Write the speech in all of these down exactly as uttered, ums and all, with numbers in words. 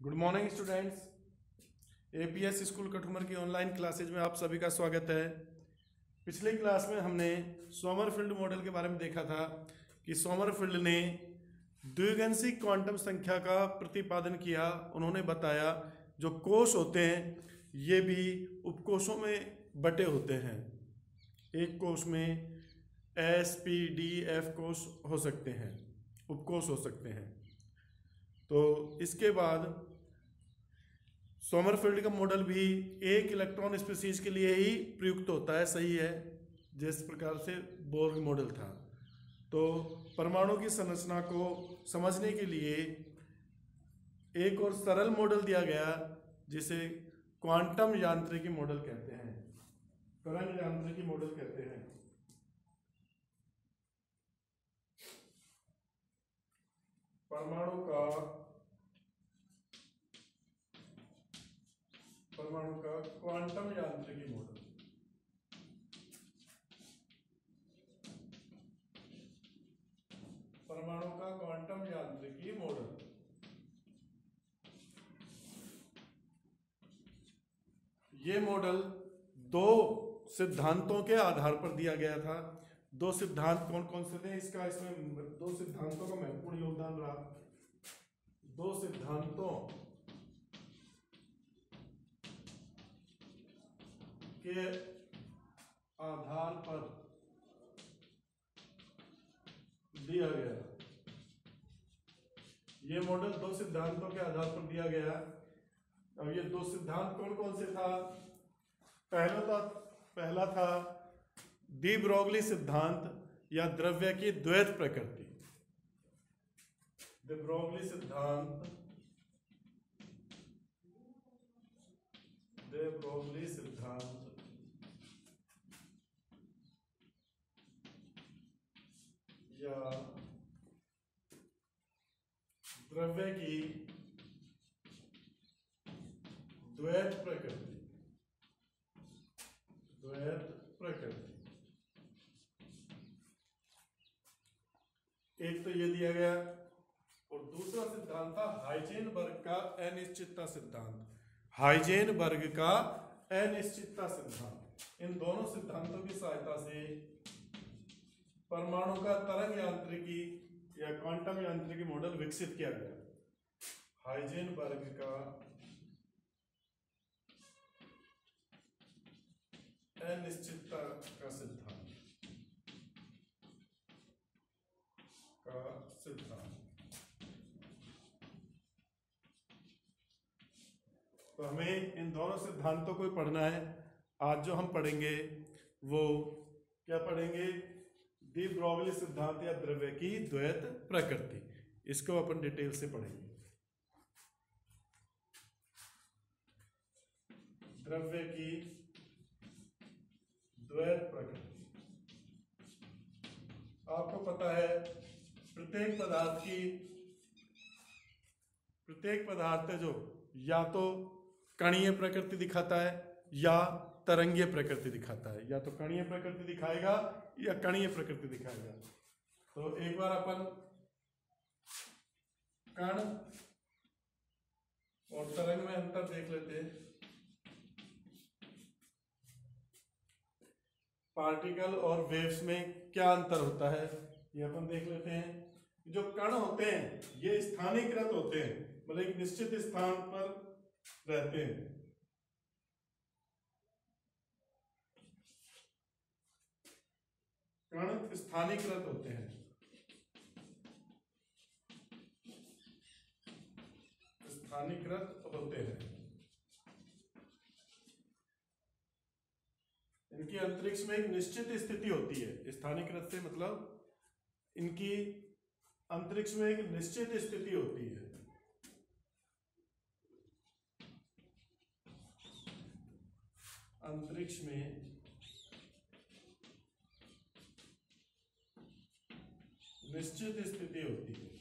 Good morning students. APS school Kathumar की online classes में आप सभी का स्वागत है। पिछली क्लास में हमने सोमरफेल्ड मॉडल के बारे में देखा था कि सोमरफेल्ड ने द्विगंशी क्वांटम संख्या का प्रतिपादन किया। उन्होंने बताया जो कोश होते हैं ये भी उपकोशों में बटे होते हैं। एक कोश में एस पी डी एफ कोश हो सकते हैं, उपकोश हो सकते हैं। तो इसके बाद सोमरफेल्ड का मॉडल भी एक इलेक्ट्रॉन स्पीशीज के लिए ही प्रयुक्त होता है, सही है, जिस प्रकार से बोर मॉडल था। तो परमाणु की संरचना को समझने के लिए एक और सरल मॉडल दिया गया जिसे क्वांटम यांत्रिकी मॉडल कहते हैं, तरंग यांत्रिकी मॉडल कहते हैं। परमाणु का परमाणु का क्वांटम यांत्रिकी मॉडल। परमाणु का क्वांटम यांत्रिकी मॉडल ये मॉडल दो सिद्धांतों के आधार पर दिया गया था। दो सिद्धांत कौन कौन से थे? इसका इसमें दो सिद्धांतों का महत्वपूर्ण योगदान रहा। दो सिद्धांतों के आधार पर दिया गया ये मॉडल दो सिद्धांतों के आधार पर दिया गया। अब ये दो सिद्धांत कौन कौन से था? पहला था पहला था डी ब्रोगली सिद्धांत या द्रव्य की द्वैत प्रकृति। डी ब्रोगली सिद्धांत डी ब्रोगली सिद्धांत या द्रव्य की द्वैत प्रकृति द्वैत प्रकृति एक तो ये दिया गया, और दूसरा सिद्धांत था हाइजेनबर्ग का अनिश्चितता सिद्धांत। हाइजेनबर्ग का अनिश्चितता सिद्धांत। इन दोनों सिद्धांतों की सहायता से परमाणु का तरंग यांत्रिकी या क्वांटम यांत्रिकी मॉडल विकसित किया गया। हाइजेनबर्ग का अनिश्चितता का सिद्धांत का सिद्धांत तो हमें इन दोनों सिद्धांतों को पढ़ना है। आज जो हम पढ़ेंगे वो क्या पढ़ेंगे? डी ब्रोगली सिद्धांत या द्रव्य की द्वैत प्रकृति। इसको अपन डिटेल से पढ़ेंगे। द्रव्य की द्वैत प्रकृति। आपको पता है प्रत्येक पदार्थ की प्रत्येक पदार्थ जो या तो कणीय प्रकृति दिखाता है या तरंगीय प्रकृति दिखाता है। या तो कणीय प्रकृति दिखाएगा या कणीय प्रकृति दिखाएगा। तो एक बार अपन कण और तरंग में अंतर देख लेते हैं। पार्टिकल और वेव्स में क्या अंतर होता है ये अपन देख लेते हैं। जो कण होते हैं ये स्थानीयकृत होते हैं, मतलब एक निश्चित स्थान पर रहते हैं। कण स्थानीयकृत होते हैं। स्थानीयकृत होते हैं। इनकी अंतरिक्ष में एक निश्चित स्थिति होती है। स्थानीयकृत से मतलब इनकी अंतरिक्ष में एक निश्चित स्थिति होती है। अंतरिक्ष में निश्चित स्थिति होती है।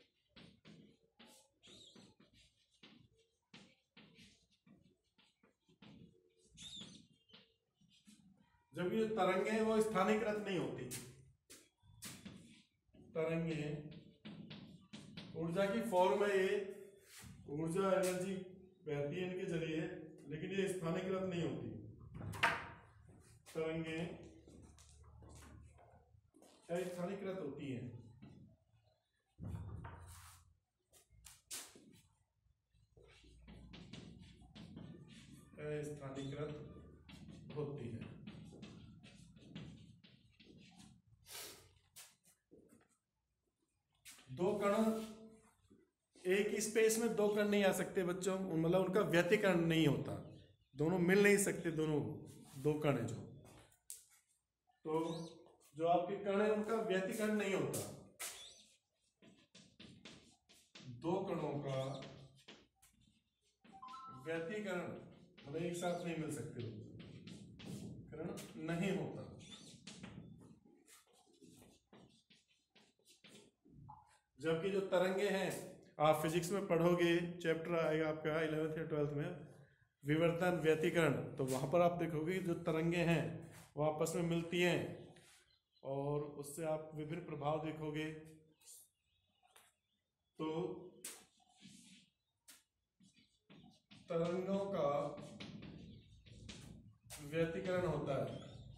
जब ये तरंगे वो स्थानीयकृत नहीं होती। तरंगे ऊर्जा की फॉर्म है ये ऊर्जा एनर्जी बहती है इनके जरिए, लेकिन ये स्थानीकृत नहीं होती। तरंगे स्थानीकृत होती हैं। स्थानीकृत होती है। दो कण एक ही स्पेस में दो कण नहीं आ सकते बच्चों, मतलब उनका व्यतिकरण नहीं होता, दोनों मिल नहीं सकते, दोनों दो कण है जो, तो जो आपके कण है उनका व्यतिकरण नहीं होता। दो कणों का व्यतिकरण मतलब एक साथ नहीं मिल सकते, करण नहीं होता। जबकि जो तरंगे हैं, आप फिजिक्स में पढ़ोगे, चैप्टर आएगा आपका इलेवेंथ या ट्वेल्थ में, विवर्तन व्यतिकरण, तो वहां पर आप देखोगे जो तरंगे हैं वो आपस में मिलती हैं और उससे आप विभिन्न प्रभाव देखोगे। तो तरंगों का व्यतिकरण होता है।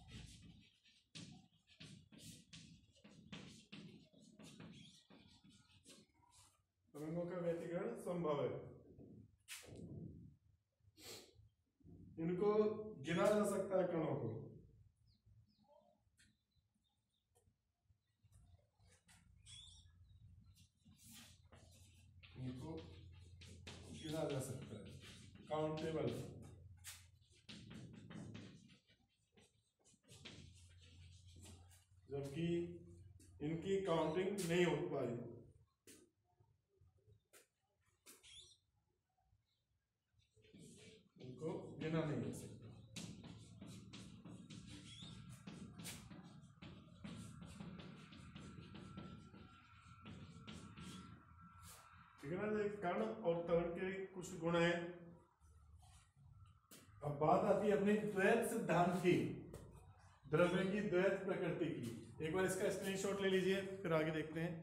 तरंगों का व्यतिकरण संभव है। इनको गिना जा सकता है कणों को, इनको गिना जा सकता है, काउंटेबल। जबकि इनकी काउंटिंग नहीं हो पाई। इनको गिना नहीं जा सकता। ठीक है ना, कण और तरंग के कुछ गुण हैं। अब बात आती है अपने द्वैत सिद्धांत की, द्रव्य की द्वैत प्रकृति की। एक बार इसका स्क्रीनशॉट ले लीजिए, फिर आगे देखते हैं।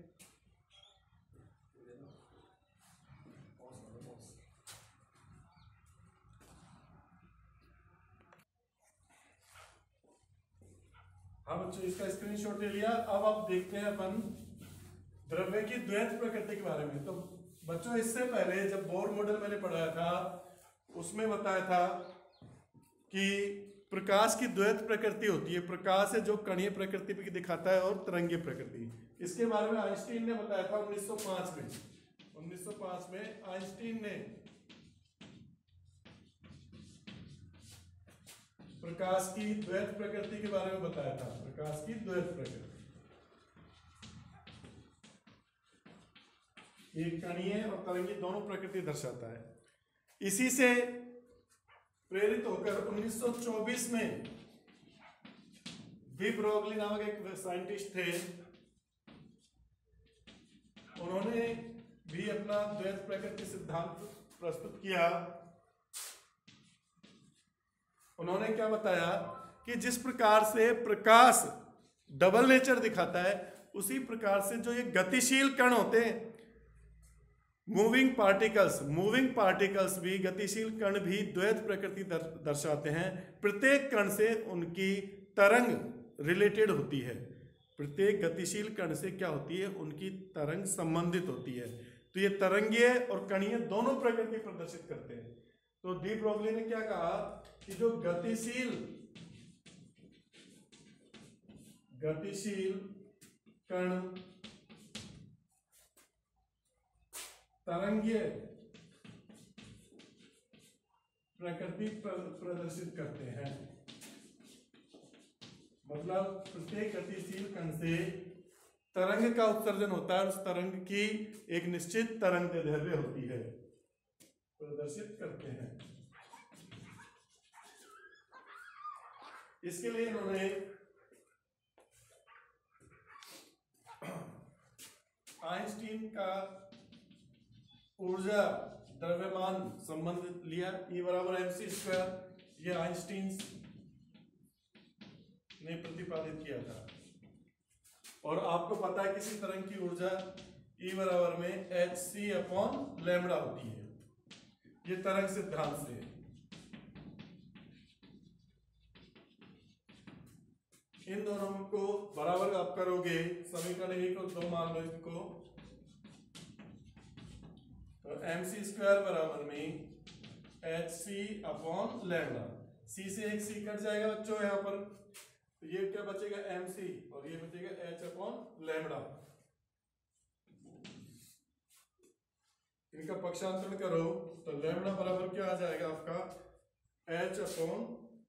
हाँ बच्चों, इसका स्क्रीनशॉट ले लिया। अब आप देखते हैं अपन द्रव्य की द्वैत प्रकृति के बारे में। तो बच्चों, इससे पहले जब बोर मॉडल मैंने पढ़ाया था, उसमें बताया था कि प्रकाश की द्वैत प्रकृति होती है। प्रकाश है जो कणीय प्रकृति भी दिखाता है और तरंगीय प्रकृति। इसके बारे में आइंस्टीन ने बताया था उन्नीस सौ पाँच में। उन्नीस सौ पाँच में आइंस्टीन ने प्रकाश की द्वैत प्रकृति के बारे में बताया था। प्रकाश की द्वैत प्रकृति एक कणीय और तरंगीय दोनों प्रकृति दर्शाता है। इसी से प्रेरित होकर उन्नीस सौ चौबीस में डी ब्रोगली नामक एक साइंटिस्ट थे, उन्होंने भी अपना द्वैत प्रकृति सिद्धांत प्रस्तुत किया। उन्होंने क्या बताया कि जिस प्रकार से प्रकाश डबल नेचर दिखाता है, उसी प्रकार से जो ये गतिशील कण होते हैं, मूविंग पार्टिकल्स मूविंग पार्टिकल्स भी, गतिशील कण भी द्वैत प्रकृति दर, दर्शाते हैं। प्रत्येक कण से उनकी तरंग रिलेटेड होती है। प्रत्येक गतिशील कण से क्या होती है, उनकी तरंग संबंधित होती है। तो ये तरंगीय और कणीय दोनों प्रकृति प्रदर्शित करते हैं। तो डी ब्रोगली ने क्या कहा कि जो गतिशील गतिशील कण तरंगीय प्रकृति प्रदर्शित करते हैं। मतलब प्रत्येक गतिशील कण से तरंग का उत्सर्जन होता है, उस तरंग की एक निश्चित तरंगदैर्घ्य होती है, प्रदर्शित करते हैं। इसके लिए इन्होंने आइंस्टीन का ऊर्जा द्रव्यमान संबंध लिया, E बराबर एम सी स्क्वायर। यह आइंस्टीन ने प्रतिपादित किया था। और आपको पता है किसी तरंग की ऊर्जा E बराबर में एच सी अपॉन लैम्बडा होती है। ये तरंग सिद्धांत से। इन दोनों को बराबर आप करोगे, समीकरण एक और दो मान लो इनको, तो एम सी स्क्वायर बराबर में H C upon lambda. C से एक सी कट जाएगा बच्चों यहाँ पर, तो ये क्या बचेगा एम सी और ये बचेगा एच अपॉन लैम्डा। इनका पक्षांतरण करो तो लैम्डा बराबर क्या आ जाएगा आपका एच अपॉन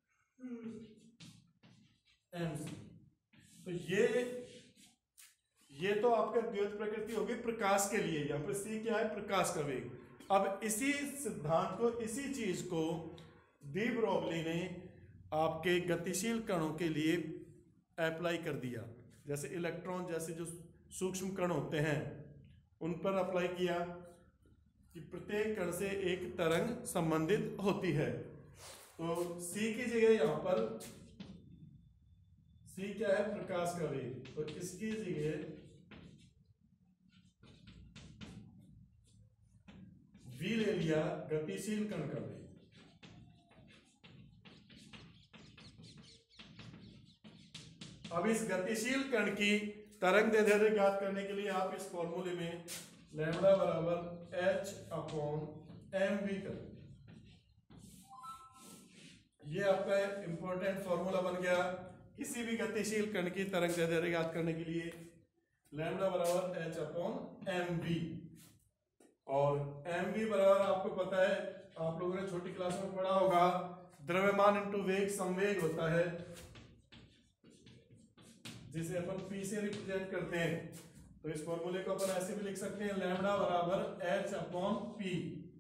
एम सी। तो ये ये तो आपका द्वैत प्रकृति होगी प्रकाश के लिए, यहाँ पर सी क्या है प्रकाश का वेग। अब इसी सिद्धांत को, इसी चीज को डी ब्रोगली ने आपके गतिशील कणों के लिए अप्लाई कर दिया। जैसे इलेक्ट्रॉन जैसे जो सूक्ष्म कण होते हैं उन पर अप्लाई किया कि प्रत्येक कण से एक तरंग संबंधित होती है। तो सी की जगह यहां पर सी क्या है प्रकाश का वेग, तो इसकी जगह वी ले लिया गतिशील कण का वेग। अब इस गतिशील कण की तरंग दैर्ध्य ज्ञात करने के लिए आप इस फॉर्मूले में लैम्डा बराबर एच अपॉन एम वी कर, ये आपका इंपॉर्टेंट फॉर्मूला बन गया किसी भी गतिशील कण की तरंग दैर्ध्य ज्ञात करने के लिए। लैम्डा बराबर एच अपॉन एम वी, और एम वी बराबर आपको पता है, आप लोगों ने छोटी क्लास में पढ़ा होगा, द्रव्यमान इंटू वेग संवेग होता है, जिसे अपन पी से रिप्रेजेंट करते हैं। तो इस फॉर्मूले को अपन ऐसे भी लिख सकते हैं लैम्डा बराबर एच अपॉन पी।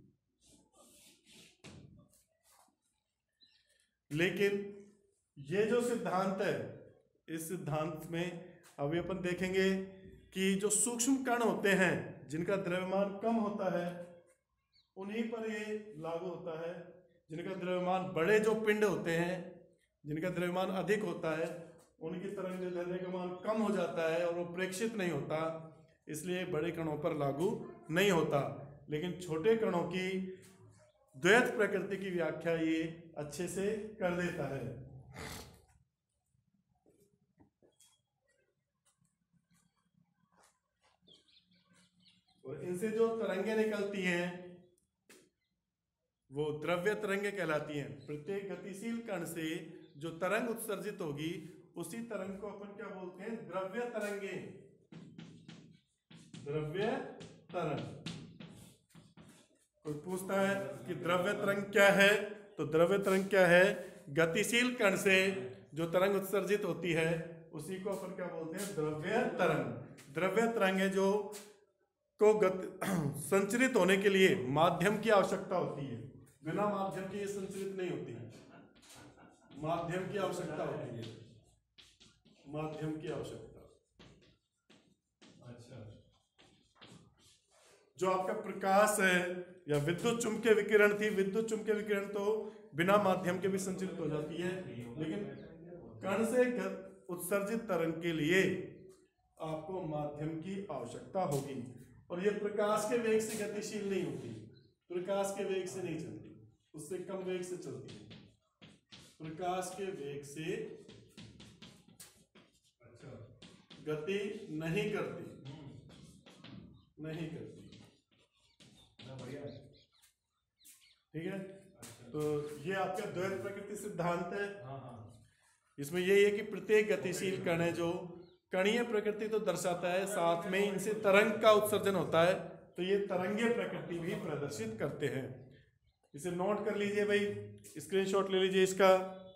लेकिन ये जो सिद्धांत है, इस सिद्धांत में अभी अपन देखेंगे कि जो सूक्ष्म कण होते हैं जिनका द्रव्यमान कम होता है उन्हीं पर ये लागू होता है। जिनका द्रव्यमान, बड़े जो पिंड होते हैं जिनका द्रव्यमान अधिक होता है उनकी तरंग दैर्ध्य का मान कम हो जाता है और वो प्रेक्षित नहीं होता, इसलिए बड़े कणों पर लागू नहीं होता। लेकिन छोटे कणों की द्वैत प्रकृति की व्याख्या ये अच्छे से कर देता है। और इनसे जो तरंगे निकलती हैं वो द्रव्य तरंगे कहलाती हैं। प्रत्येक गतिशील कण से जो तरंग उत्सर्जित होगी उसी तरंग को अपन क्या बोलते हैं द्रव्य तरंगे, द्रव्य तरंग। कोई पूछता है कि द्रव्य तरंग क्या है, तो द्रव्य तरंग क्या है, गतिशील कण से जो तरंग उत्सर्जित होती है उसी को अपन क्या बोलते हैं द्रव्य तरंग। द्रव्य तरंग है जो को गति संचरित होने के लिए माध्यम की आवश्यकता होती है, बिना माध्यम के ये संचरित नहीं होती है, माध्यम की आवश्यकता होती है, माध्यम की आवश्यकता। अच्छा, जो आपका प्रकाश है या विद्युत चुंबकीय विकिरण थी, विद्युत चुंबकीय विकिरण तो बिना माध्यम के भी संचरित हो जाती है, लेकिन कण से उत्सर्जित तरंग के लिए आपको माध्यम की आवश्यकता होगी। और ये प्रकाश के वेग से गतिशील नहीं होती, प्रकाश के वेग से नहीं चलती, उससे कम वेग से चलती है, प्रकाश के वेग से अच्छा गति नहीं करती, नहीं करती। बढ़िया, ठीक है। तो ये आपका द्वैत प्रकृति सिद्धांत है। इसमें यही है कि प्रत्येक गतिशील कण है जो कणीय प्रकृति तो दर्शाता है, साथ में इनसे तरंग का उत्सर्जन होता है, तो ये तरंगीय प्रकृति भी प्रदर्शित करते हैं। इसे नोट कर लीजिए भाई, स्क्रीनशॉट ले लीजिए इसका।